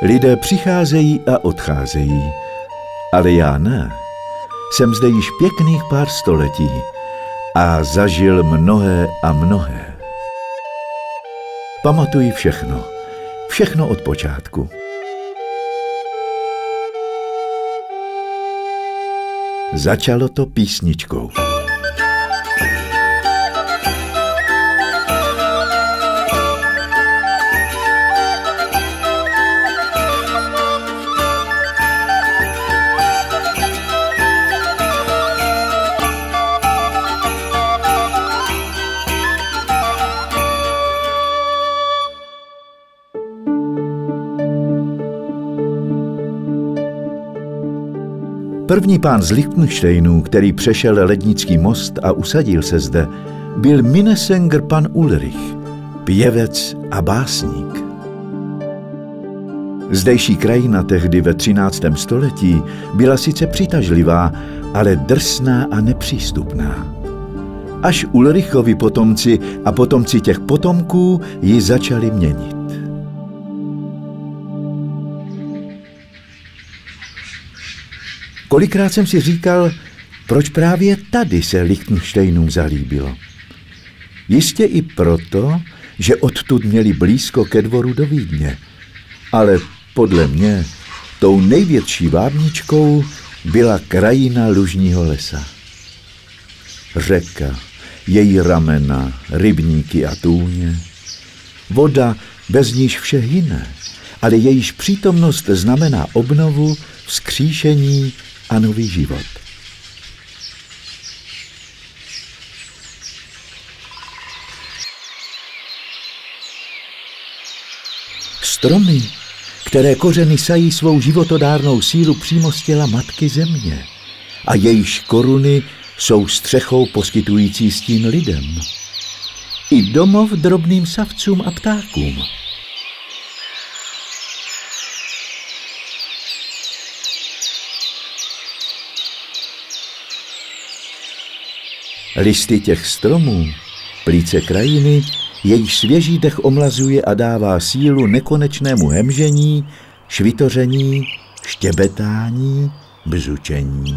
Lidé přicházejí a odcházejí, ale já ne. Jsem zde již pěkných pár století a zažil mnohé a mnohé. Pamatuji všechno, všechno od počátku. Začalo to písničkou. První pán z Lichtenštejnů, který přešel Lednický most a usadil se zde, byl Minnesänger pan Ulrich, pěvec a básník. Zdejší krajina tehdy ve 13. století byla sice přitažlivá, ale drsná a nepřístupná. Až Ulrichovi potomci a potomci těch potomků ji začali měnit. Kolikrát jsem si říkal, proč právě tady se Lichtenštejnům zalíbilo. Jistě i proto, že odtud měli blízko ke dvoru do Vídně. Ale podle mě tou největší vábničkou byla krajina lužního lesa. Řeka, její ramena, rybníky a tůně. Voda, bez níž vše hyne, ale jejíž přítomnost znamená obnovu, vzkříšení a nový život. Stromy, které kořeny sají svou životodárnou sílu přímo z těla Matky Země a jejíž koruny jsou střechou poskytující stín lidem. I domov drobným savcům a ptákům. Listy těch stromů, plíce krajiny, jejíž svěží dech omlazuje a dává sílu nekonečnému hemžení, švitoření, štěbetání, bzučení.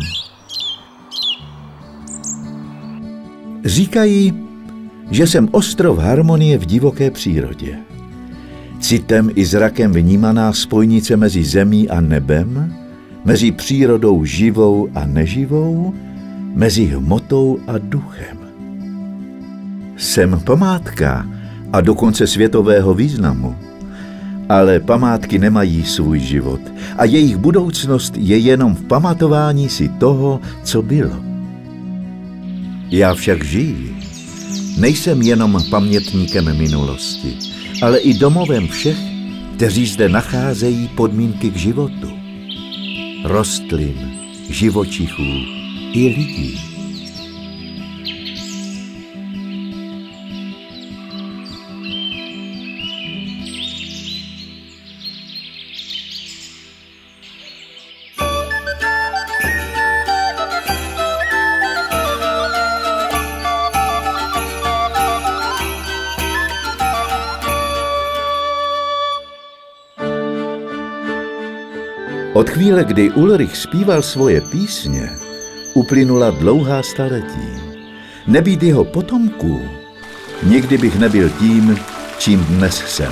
Říkají, že jsem ostrov harmonie v divoké přírodě. Citem i zrakem vnímaná spojnice mezi zemí a nebem, mezi přírodou živou a neživou, mezi hmotou a duchem. Jsem památka a dokonce světového významu. Ale památky nemají svůj život a jejich budoucnost je jenom v pamatování si toho, co bylo. Já však žiji. Nejsem jenom pamětníkem minulosti, ale i domovem všech, kteří zde nacházejí podmínky k životu. Rostlin, živočichů i lidí. Od chvíle, kdy Ulrich zpíval svoje písně, uplynula dlouhá staletí. Nebýt jeho potomků, nikdy bych nebyl tím, čím dnes jsem.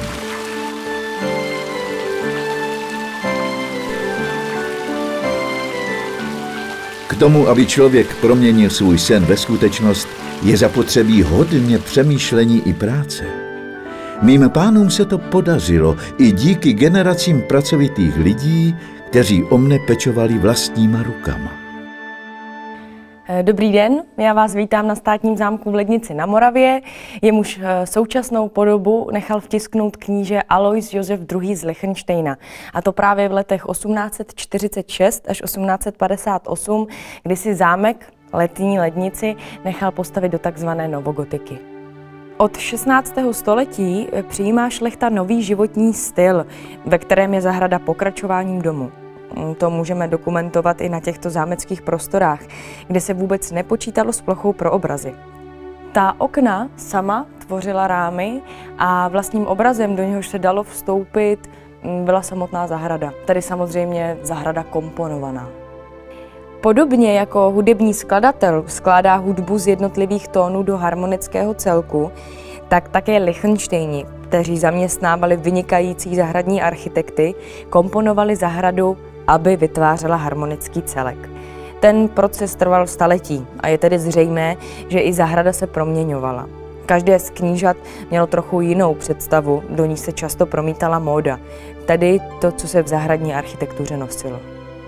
K tomu, aby člověk proměnil svůj sen ve skutečnost, je zapotřebí hodně přemýšlení i práce. Mým pánům se to podařilo i díky generacím pracovitých lidí, kteří o mne pečovali vlastníma rukama. Dobrý den, já vás vítám na státním zámku v Lednici na Moravě. Jemuž současnou podobu nechal vtisknout kníže Alois Josef II. Z Lichtenštejna. A to právě v letech 1846 až 1858, kdy si zámek Letní Lednici nechal postavit do takzvané novogotiky. Od 16. století přijímá šlechta nový životní styl, ve kterém je zahrada pokračováním domu. To můžeme dokumentovat i na těchto zámeckých prostorách, kde se vůbec nepočítalo s plochou pro obrazy. Ta okna sama tvořila rámy a vlastním obrazem, do něhož se dalo vstoupit, byla samotná zahrada, tedy samozřejmě zahrada komponovaná. Podobně jako hudební skladatel skládá hudbu z jednotlivých tónů do harmonického celku, tak také Lichtenštejni, kteří zaměstnávali vynikající zahradní architekty, komponovali zahradu, aby vytvářela harmonický celek. Ten proces trval staletí a je tedy zřejmé, že i zahrada se proměňovala. Každé z knížat mělo trochu jinou představu, do ní se často promítala móda, tedy to, co se v zahradní architektuře nosilo.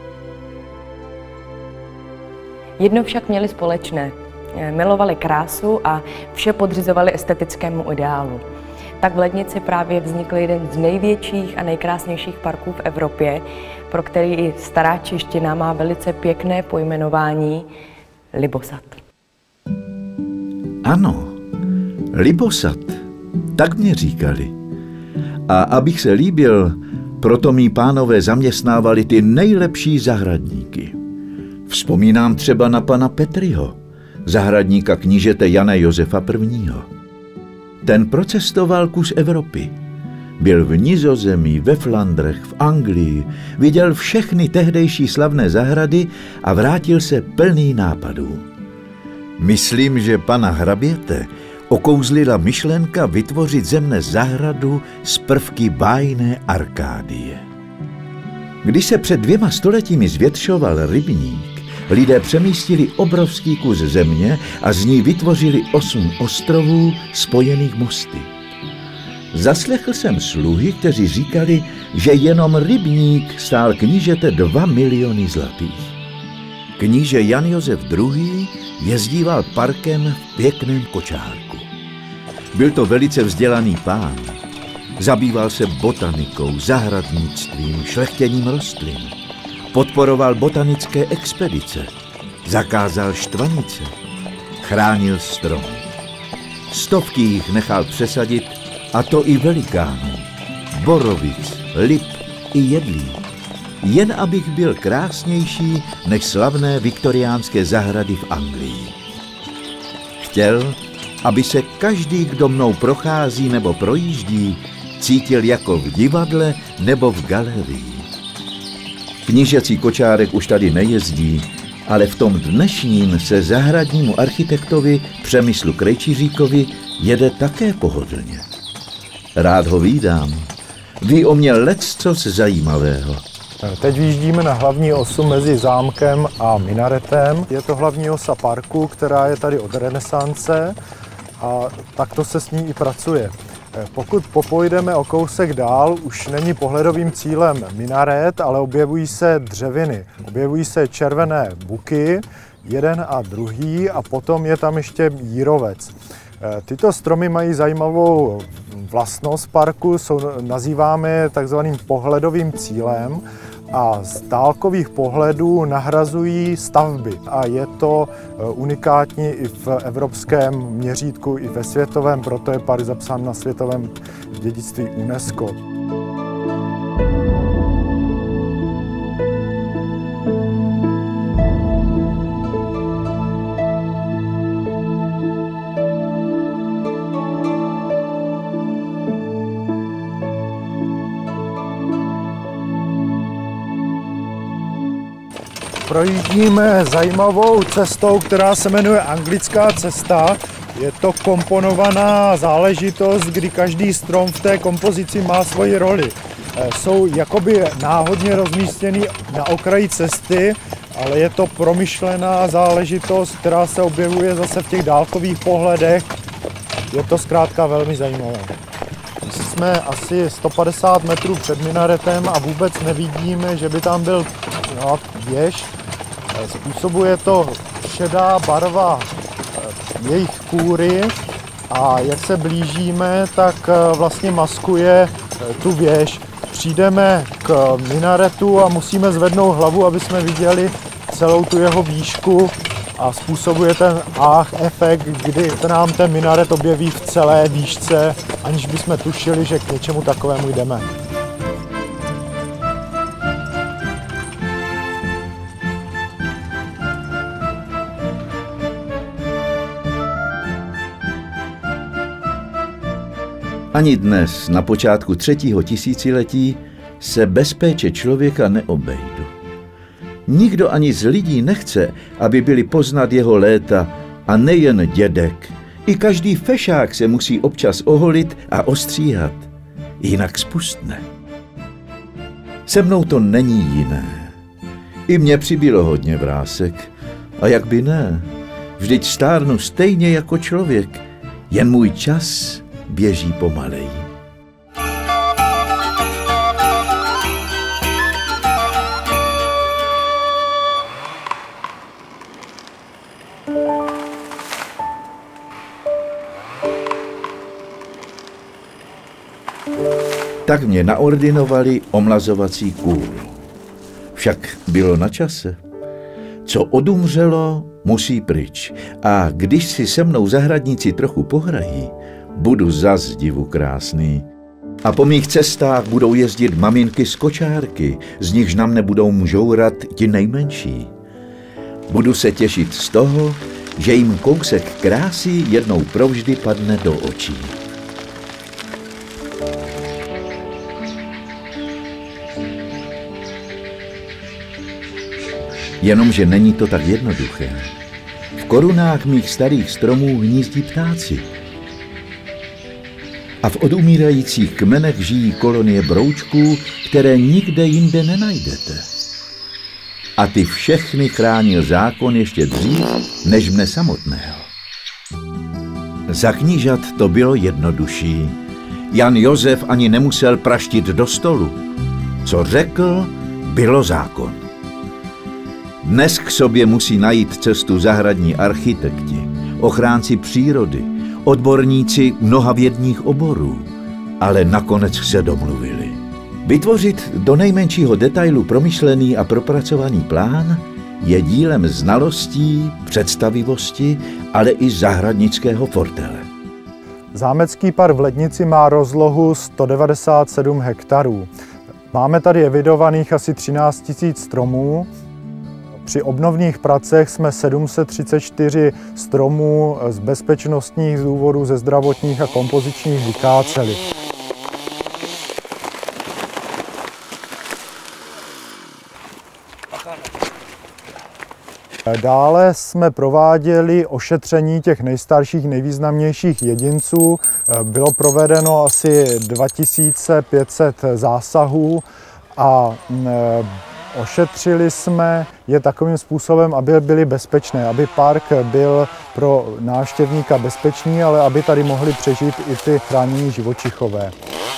Jedno však měli společné. Milovali krásu a vše podřizovali estetickému ideálu. Tak v Lednici právě vznikl jeden z největších a nejkrásnějších parků v Evropě, pro který i stará čeština má velice pěkné pojmenování Libosad. Ano, Libosad, tak mě říkali. A abych se líbil, proto mí pánové zaměstnávali ty nejlepší zahradníky. Vzpomínám třeba na pana Petryho, zahradníka knížete Jana Josefa I. Ten procestoval kus Evropy. Byl v Nizozemí, ve Flandrech, v Anglii, viděl všechny tehdejší slavné zahrady a vrátil se plný nápadů. Myslím, že pana hraběte okouzlila myšlenka vytvořit ze mne zahradu z prvky bájné Arkádie. Když se před 2 stoletími zvětšoval rybník, lidé přemístili obrovský kus země a z ní vytvořili 8 ostrovů spojených mosty. Zaslechl jsem sluhy, kteří říkali, že jenom rybník stál knížete 2 miliony zlatých. Kníže Jan Josef II. Jezdíval parkem v pěkném kočárku. Byl to velice vzdělaný pán. Zabýval se botanikou, zahradnictvím, šlechtěním rostlin. Podporoval botanické expedice. Zakázal štvanice. Chránil stromy. Stovky jich nechal přesadit, a to i velikánů. Borovic, lip i jedlí. Jen abych byl krásnější než slavné viktoriánské zahrady v Anglii. Chtěl, aby se každý, kdo mnou prochází nebo projíždí, cítil jako v divadle nebo v galerii. Knížecí kočárek už tady nejezdí, ale v tom dnešním se zahradnímu architektovi Přemyslu Krejčiříkovi jede také pohodlně. Rád ho vídám. Ví o mě leccos zajímavého. Teď vyjíždíme na hlavní osu mezi zámkem a minaretem. Je to hlavní osa parku, která je tady od renesance a takto se s ní i pracuje. Pokud popojdeme o kousek dál, už není pohledovým cílem minaret, ale objevují se dřeviny. Objevují se červené buky, jeden a druhý, a potom je tam ještě jírovec. Tyto stromy mají zajímavou vlastnost parku, nazýváme takzvaným pohledovým cílem a z dálkových pohledů nahrazují stavby. A je to unikátní i v evropském měřítku, i ve světovém, proto je park zapsán na světovém dědictví UNESCO. Projíždíme zajímavou cestou, která se jmenuje Anglická cesta. Je to komponovaná záležitost, kdy každý strom v té kompozici má svoji roli. Jsou jakoby náhodně rozmístěný na okraji cesty, ale je to promyšlená záležitost, která se objevuje zase v těch dálkových pohledech. Je to zkrátka velmi zajímavé. Jsme asi 150 metrů před minaretem a vůbec nevidíme, že by tam byl věž. Způsobuje to šedá barva jejich kůry a jak se blížíme, tak vlastně maskuje tu věž. Přijdeme k minaretu a musíme zvednout hlavu, aby jsme viděli celou tu jeho výšku a způsobuje ten efekt, kdy nám ten minaret objeví v celé výšce, aniž bychom tušili, že k něčemu takovému jdeme. Ani dnes, na počátku 3. tisíciletí, se bez péče člověka neobejdu. Nikdo ani z lidí nechce, aby byli poznat jeho léta, a nejen dědek. I každý fešák se musí občas oholit a ostříhat, jinak spustne. Se mnou to není jiné. I mně přibylo hodně vrásek. A jak by ne? Vždyť stárnu stejně jako člověk, jen můj čas běží pomaleji. Tak mě naordinovali omlazovací kůru. Však bylo na čase. Co odumřelo, musí pryč. A když si se mnou zahradníci trochu pohrají, budu zas divu krásný. A po mých cestách budou jezdit maminky z kočárky, z nichž na mne budou mžourat ti nejmenší. Budu se těšit z toho, že jim kousek krásy jednou provždy padne do očí. Jenomže není to tak jednoduché. V korunách mých starých stromů hnízdí ptáci. A v odumírajících kmenech žijí kolonie broučků, které nikde jinde nenajdete. A ty všechny chránil zákon ještě dřív, než mne samotného. Za knížat to bylo jednodušší. Jan Josef ani nemusel praštit do stolu. Co řekl, bylo zákon. Dnes k sobě musí najít cestu zahradní architekti, ochránci přírody, odborníci mnoha vědních oborů, ale nakonec se domluvili. Vytvořit do nejmenšího detailu promyšlený a propracovaný plán je dílem znalostí, představivosti, ale i zahradnického fortele. Zámecký park v Lednici má rozlohu 197 hektarů. Máme tady evidovaných asi 13 000 stromů. Při obnovních pracech jsme 734 stromů z bezpečnostních důvodů, ze zdravotních a kompozičních vykáceli. Dále jsme prováděli ošetření těch nejstarších, nejvýznamnějších jedinců. Bylo provedeno asi 2500 zásahů a ošetřili jsme je takovým způsobem, aby byly bezpečné, aby park byl pro návštěvníka bezpečný, ale aby tady mohli přežít i ty chránění živočichové.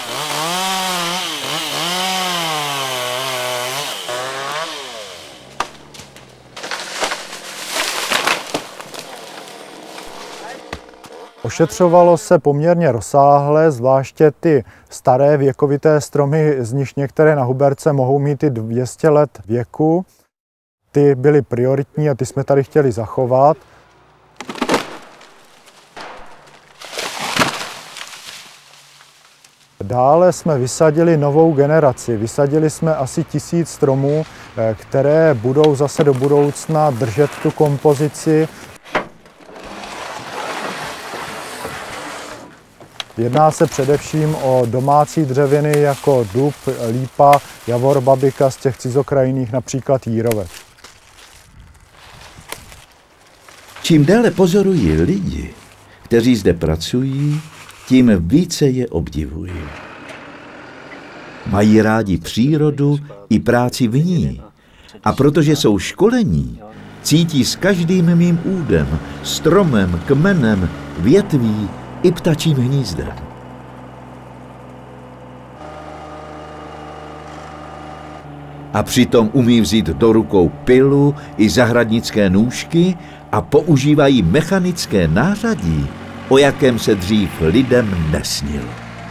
Ošetřovalo se poměrně rozsáhle, zvláště ty staré věkovité stromy, z nichž některé na Huberce mohou mít i 200 let věku. Ty byly prioritní a ty jsme tady chtěli zachovat. Dále jsme vysadili novou generaci. Vysadili jsme asi 1000 stromů, které budou zase do budoucna držet tu kompozici. Jedná se především o domácí dřeviny jako dub, lípa, javor, babika, z těch cizokrajinných například jírovec. Čím déle pozorují lidi, kteří zde pracují, tím více je obdivuji. Mají rádi přírodu i práci v ní. A protože jsou školení, cítí s každým mým údem, stromem, kmenem, větví i ptačím hnízdem. A přitom umí vzít do rukou pilu i zahradnické nůžky a používají mechanické nářadí, o jakém se dřív lidem nesnilo.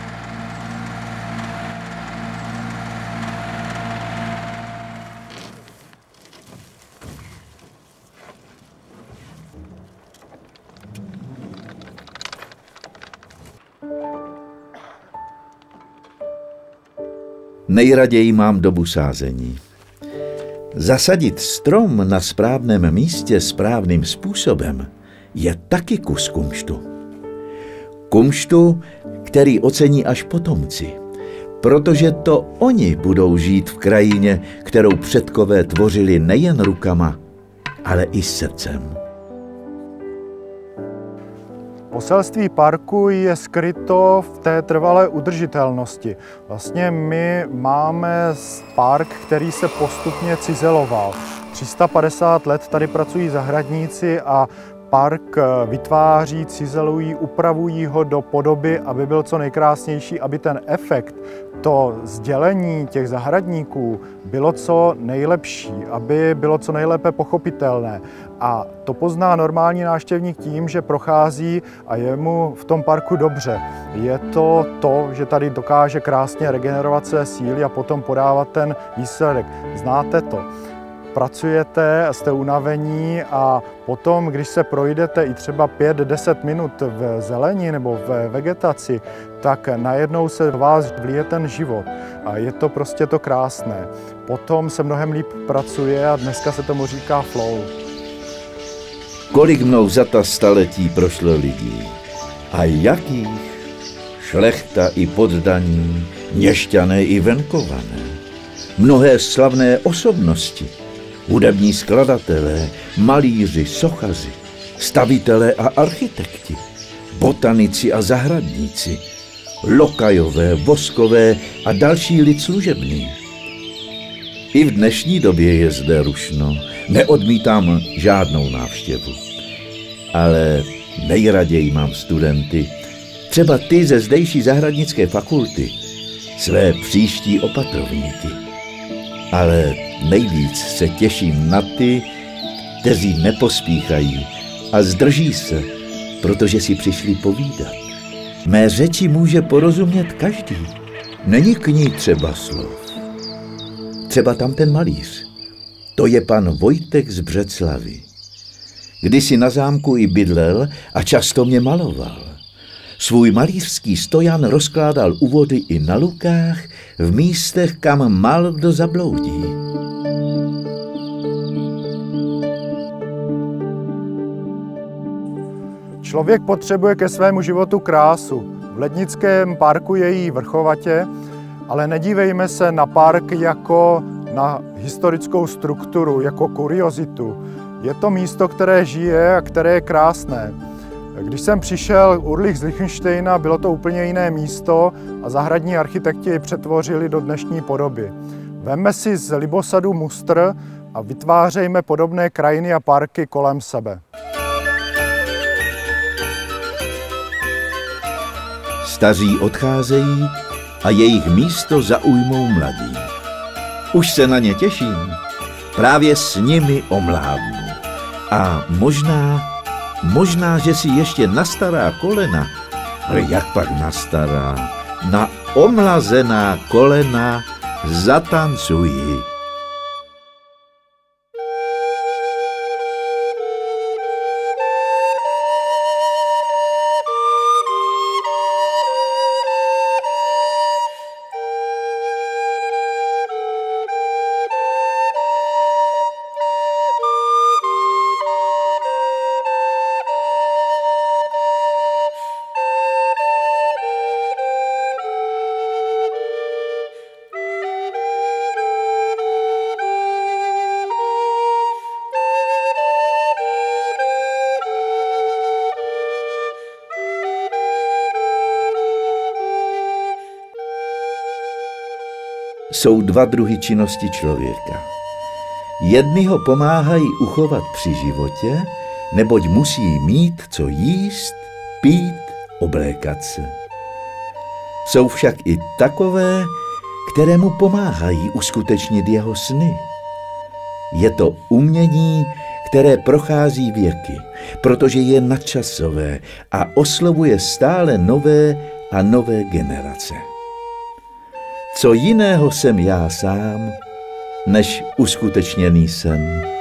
Nejraději mám dobu sázení. Zasadit strom na správném místě správným způsobem je taky kus kumštu. Kumštu, který ocení až potomci. protože to oni budou žít v krajině, kterou předkové tvořili nejen rukama, ale i srdcem. Poselství parku je skryto v té trvalé udržitelnosti. Vlastně my máme park, který se postupně cizeloval. 350 let tady pracují zahradníci a park vytváří, cizelují, upravují ho do podoby, aby byl co nejkrásnější, aby ten efekt, to sdělení těch zahradníků bylo co nejlepší, aby bylo co nejlépe pochopitelné. A to pozná normální návštěvník tím, že prochází a je mu v tom parku dobře. Je to to, že tady dokáže krásně regenerovat své síly a potom podávat ten výsledek. Znáte to. Pracujete, jste unavení a potom, když se projdete i třeba 5-10 minut v zelení nebo v vegetaci, tak najednou se v vás vlije ten život a je to prostě to krásné. Potom se mnohem líp pracuje a dneska se tomu říká flow. Kolik mnou za ta staletí prošlo lidí a jakých? Šlechta i poddaní, měšťané i venkované, mnohé slavné osobnosti, hudební skladatelé, malíři, sochaři, stavitelé a architekti, botanici a zahradníci, lokajové, voskové a další lid služebný. I v dnešní době je zde rušno, neodmítám žádnou návštěvu. Ale nejraději mám studenty, třeba ty ze zdejší zahradnické fakulty, své příští opatrovníky. Ale nejvíc se těším na ty, kteří nepospíchají a zdrží se, protože si přišli povídat. Mé řeči může porozumět každý. Není k ní třeba slov. Třeba tam ten malíř. To je pan Vojtek z Břeclavy. Kdysi na zámku i bydlel a často mě maloval. Svůj malířský stojan rozkládal u vody i na lukách, v místech, kam málo kdo zabloudí. Člověk potřebuje ke svému životu krásu. V Lednickém parku je jí vrchovatě, ale nedívejme se na park jako na historickou strukturu, jako kuriozitu. Je to místo, které žije a které je krásné. Když jsem přišel Ulrich z Lichtensteina, bylo to úplně jiné místo a zahradní architekti ji přetvořili do dnešní podoby. Vemme si z libosadu mustr a vytvářejme podobné krajiny a parky kolem sebe. Staří odcházejí a jejich místo zaujmou mladí. Už se na ně těším, právě s nimi omládnu. A možná, že si ještě na stará kolena, ale jak pak na stará, na omlazená kolena zatancuji. Jsou dva druhy činnosti člověka. Jedni ho pomáhají uchovat při životě, neboť musí mít co jíst, pít, oblékat se. Jsou však i takové, které mu pomáhají uskutečnit jeho sny. Je to umění, které prochází věky, protože je nadčasové a oslovuje stále nové a nové generace. Co jiného jsem já sám, než uskutečněný sen.